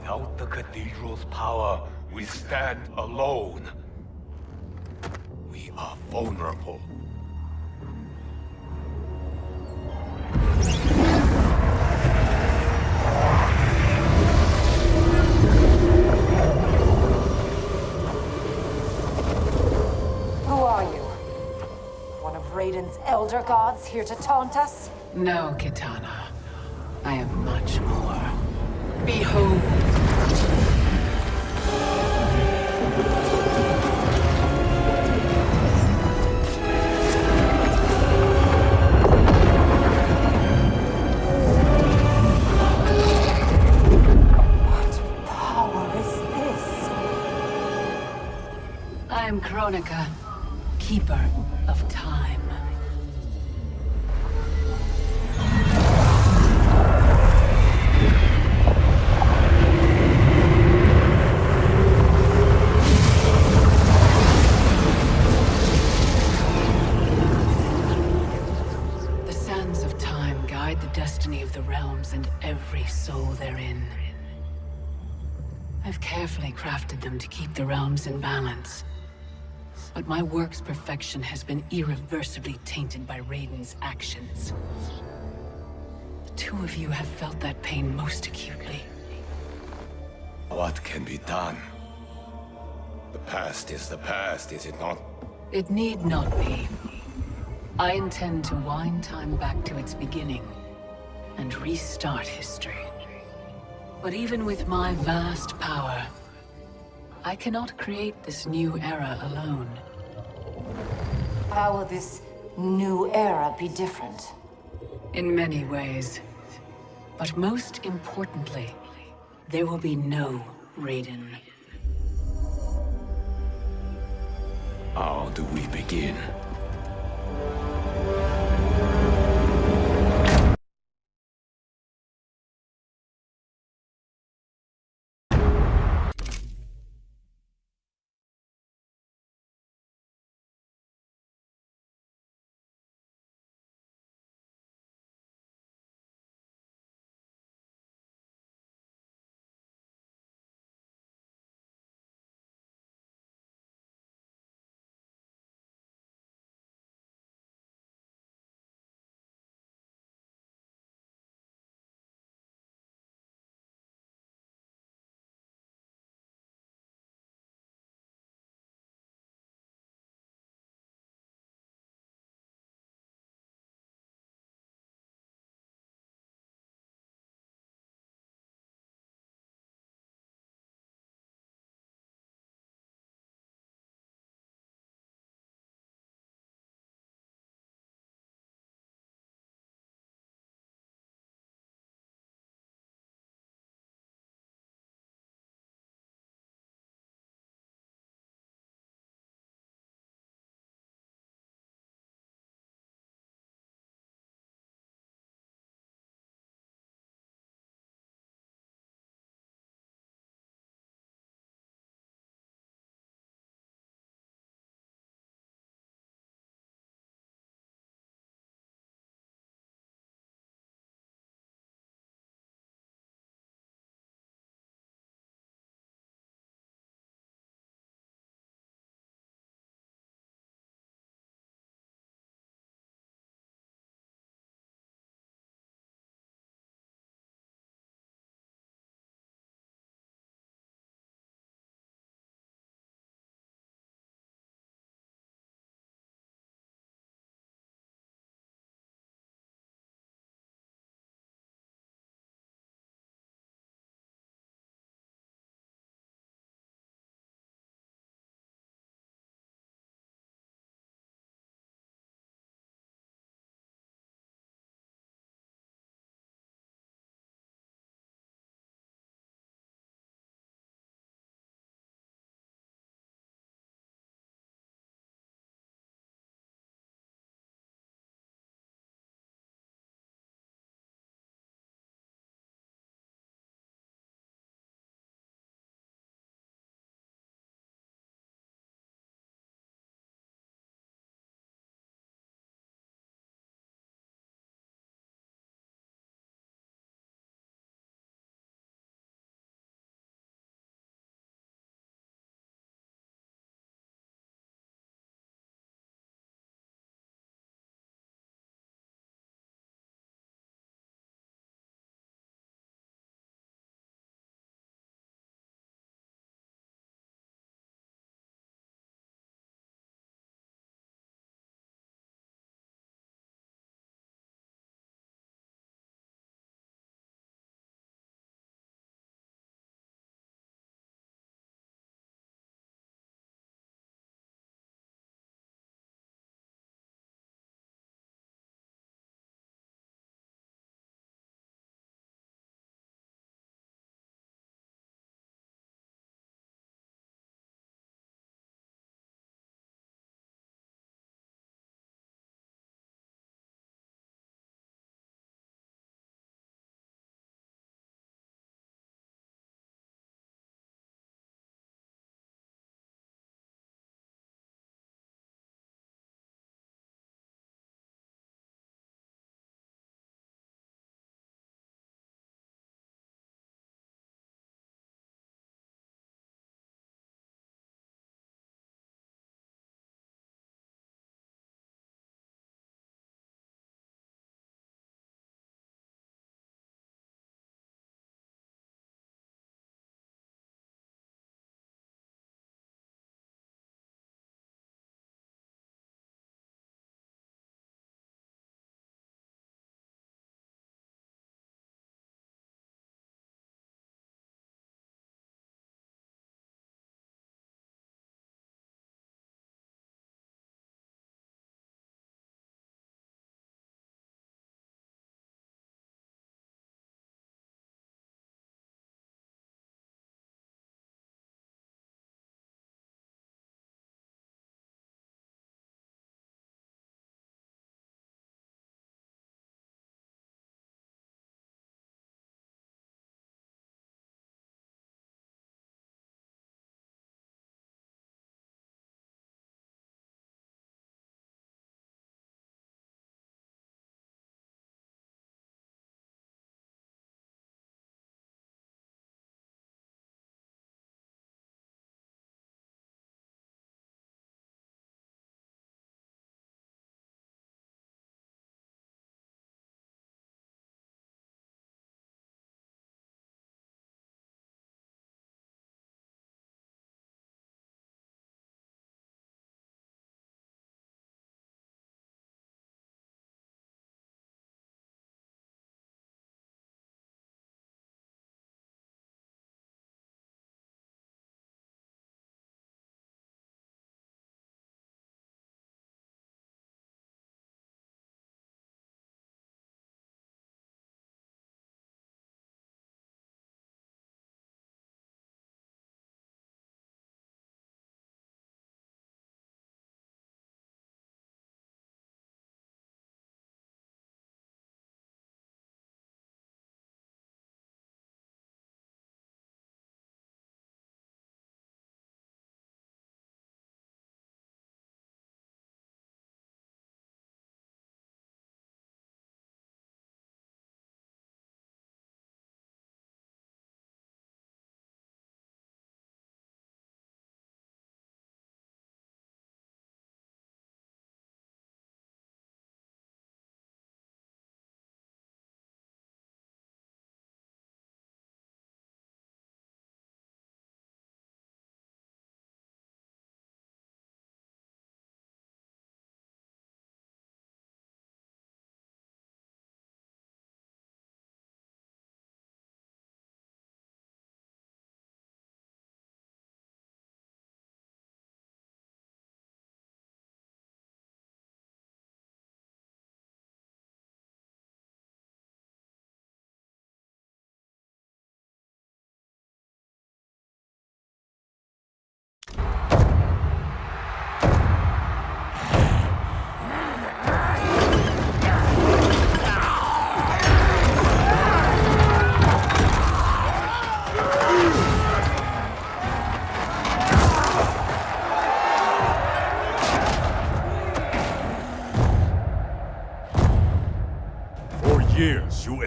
Without the cathedral's power, we stand alone. We are vulnerable. Who are you? One of Raiden's elder gods here to taunt us? No, Kitana. I am much more. Behold! What power is this? I am Kronika, Keeper of Time. The sands of time guide the destiny of the realms and every soul therein. I've carefully crafted them to keep the realms in balance. But my work's perfection has been irreversibly tainted by Raiden's actions. The two of you have felt that pain most acutely. What can be done? The past is the past, is it not? It need not be. I intend to wind time back to its beginning and restart history. But even with my vast power, I cannot create this new era alone. How will this new era be different? In many ways. But most importantly, there will be no Raiden. How do we begin?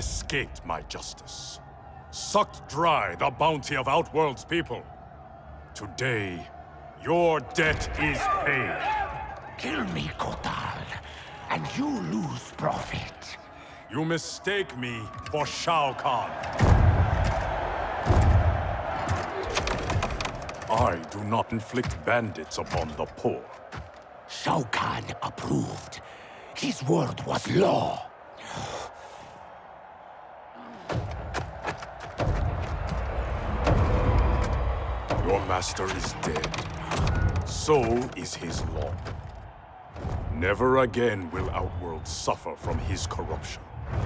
escaped my justice, sucked dry the bounty of Outworld's people. Today, your debt is paid. Kill me, Kotal, and you lose profit. You mistake me for Shao Kahn. I do not inflict bandits upon the poor. Shao Kahn approved. His word was law. Your master is dead. So is his law. Never again will Outworld suffer from his corruption.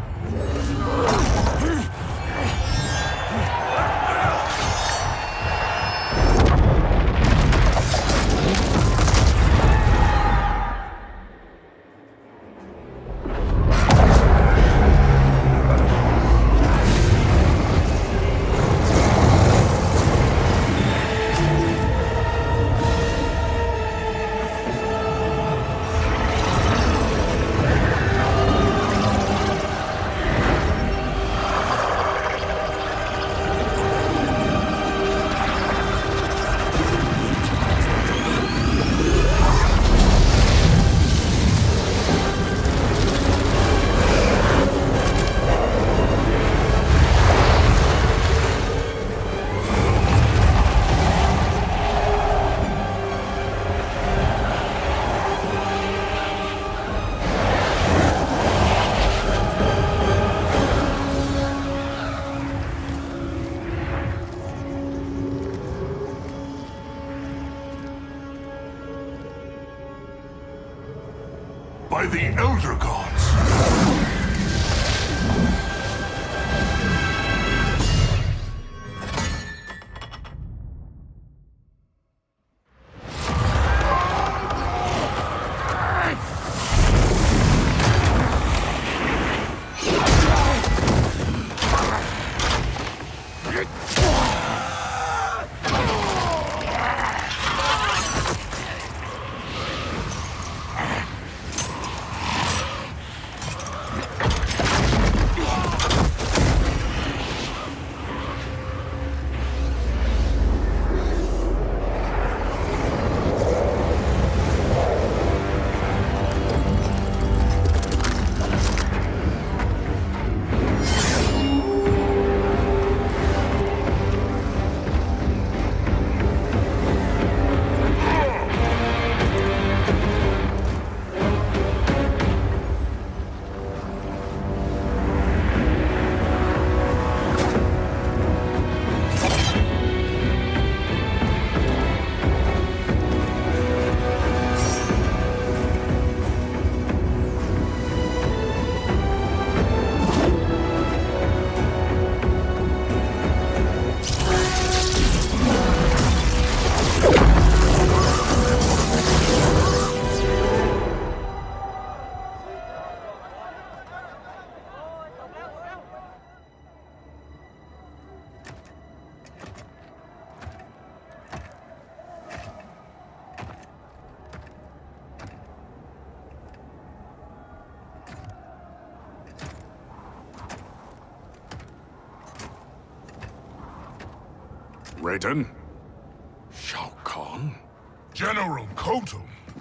By the Elder Gods! Raiden? Shao Kahn? General Kotal.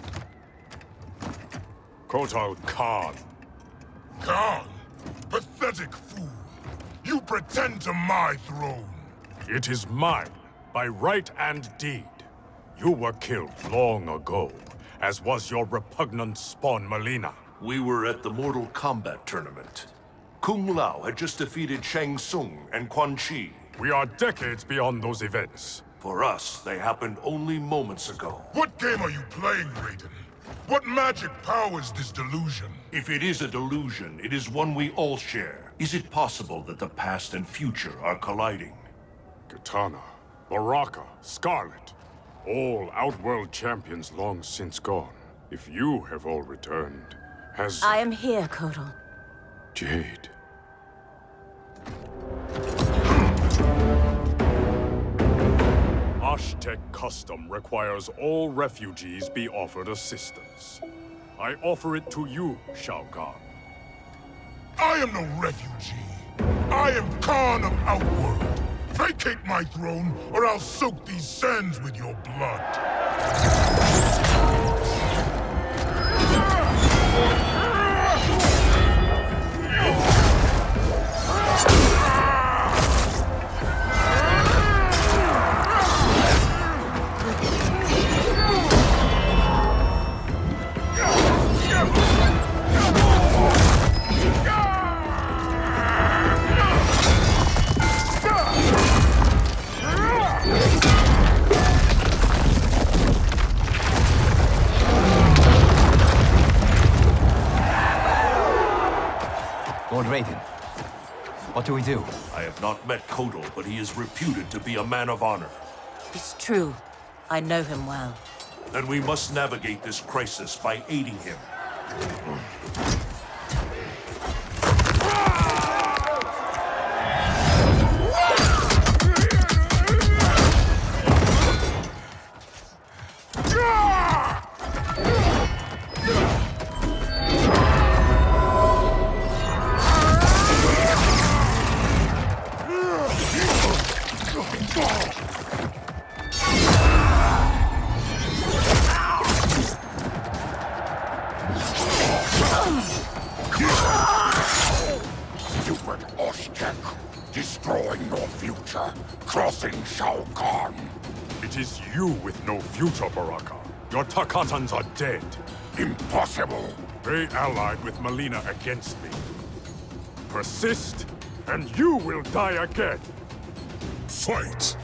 Kotal Kahn. Khan? Pathetic fool. You pretend to my throne. It is mine, by right and deed. You were killed long ago, as was your repugnant spawn Mileena. We were at the Mortal Kombat tournament. Kung Lao had just defeated Shang Tsung and Quan Chi. We are decades beyond those events. For us, they happened only moments ago. What game are you playing, Raiden? What magic powers this delusion? If it is a delusion, it is one we all share. Is it possible that the past and future are colliding? Kitana, Baraka, Scarlet, all Outworld champions long since gone. If you have all returned, has... I am here, Kotal. Jade. Aztec custom requires all refugees be offered assistance. I offer it to you, Shao Kahn. I am no refugee. I am Khan of Outworld. Vacate my throne, or I'll soak these sands with your blood. Lord Raiden, what do we do? I have not met Kotal, but he is reputed to be a man of honor. It's true. I know him well. Then we must navigate this crisis by aiding him. Stupid Oshtek, destroying your future, crossing Shao Kahn. It is you with no future, Baraka. Your Tarkatans are dead. Impossible. They allied with Mileena against me. Persist, and you will die again. Fight!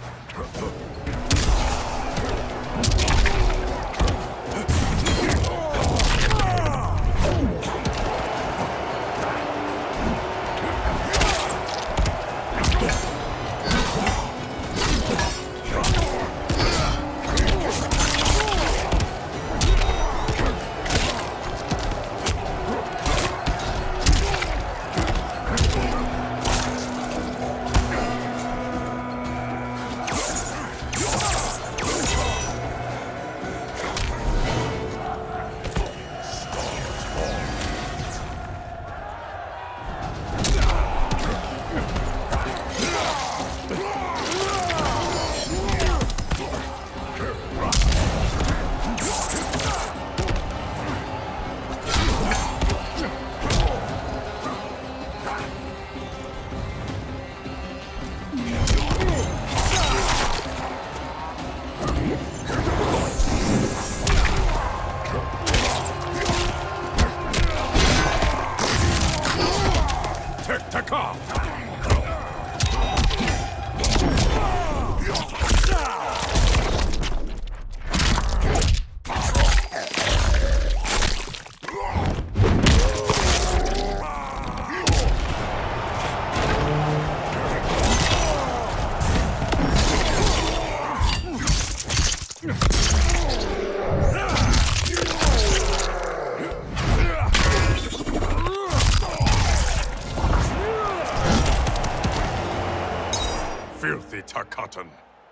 Filthy Tarkatan.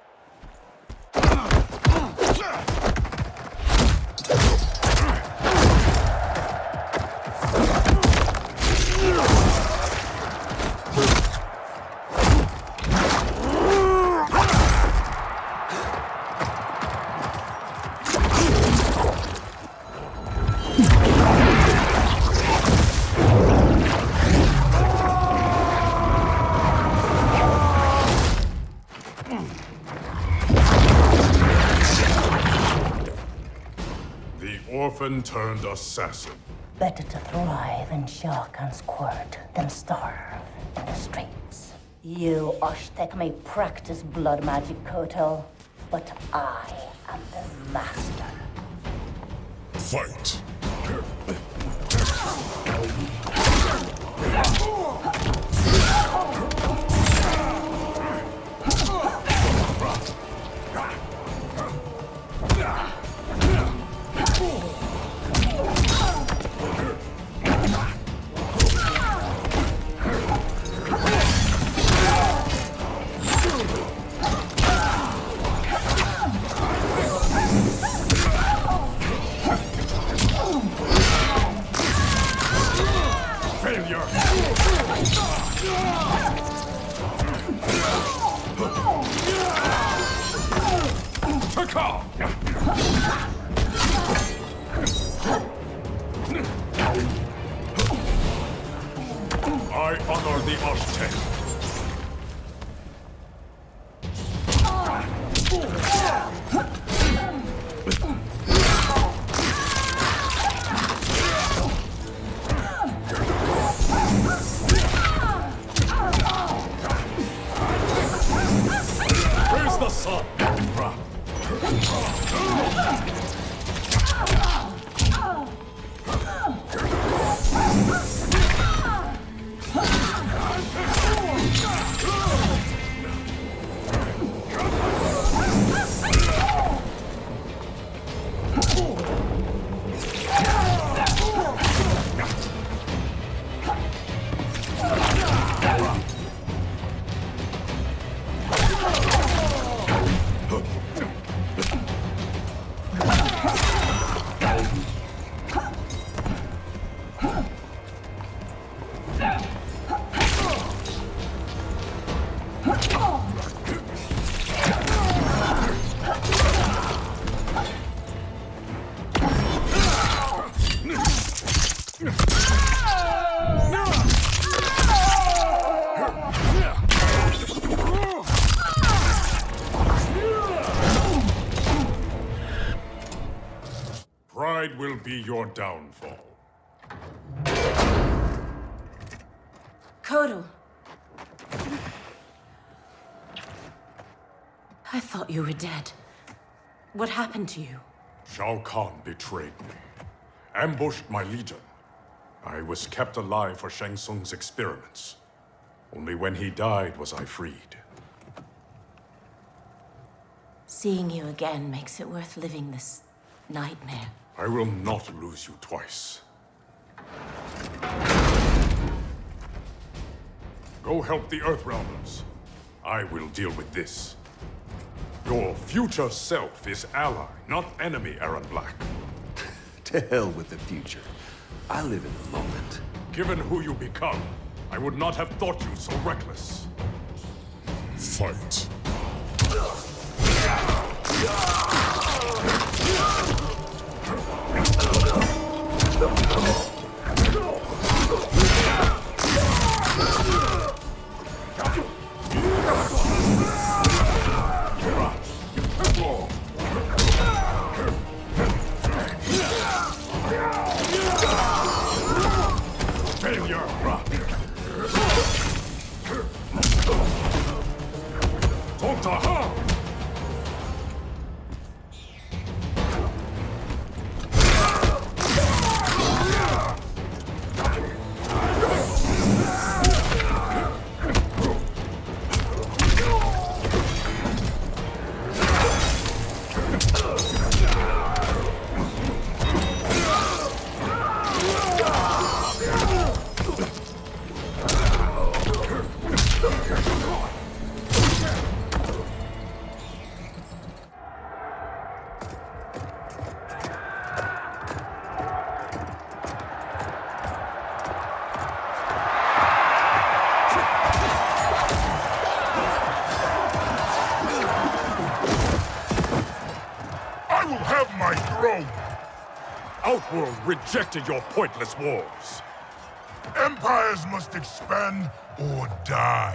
Orphan-turned assassin. Better to thrive in Shao Kahn's court than starve in the streets. You, Oshtek, may practice blood magic, Kotal, but I am the master. Fight! Failure! I honor the Osh-Tekk. Where's the sun? Pride will be your downfall. Kotal. I thought you were dead. What happened to you? Shao Kahn betrayed me. Ambushed my legion. I was kept alive for Shang Tsung's experiments. Only when he died was I freed. Seeing you again makes it worth living this nightmare. I will not lose you twice. Go help the Earthrealmers. I will deal with this. Your future self is ally, not enemy, Erron Black. To hell with the future. I live in the moment. Given who you become, I would not have thought you so reckless. Fight. Failure! Tonta! Outworld rejected your pointless wars. Empires must expand or die.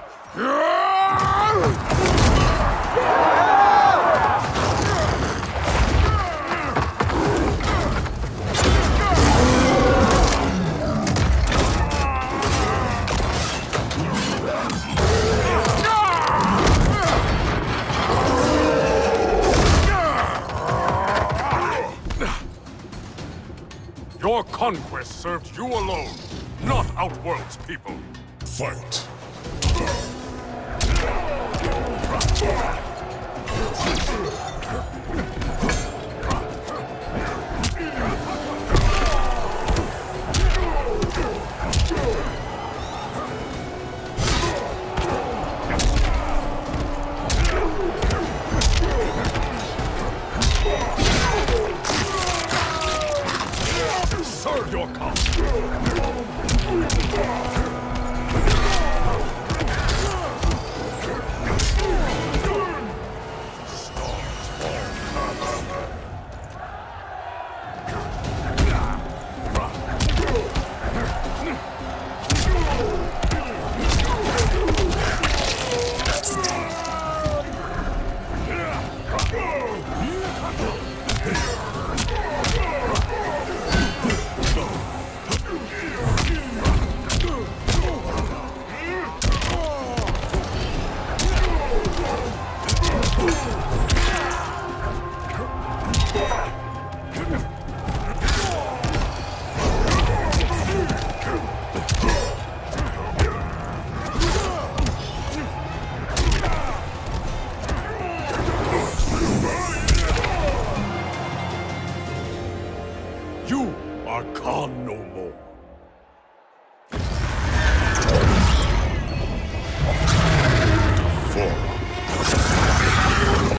Your conquest served you alone, not Outworld's people. Fight.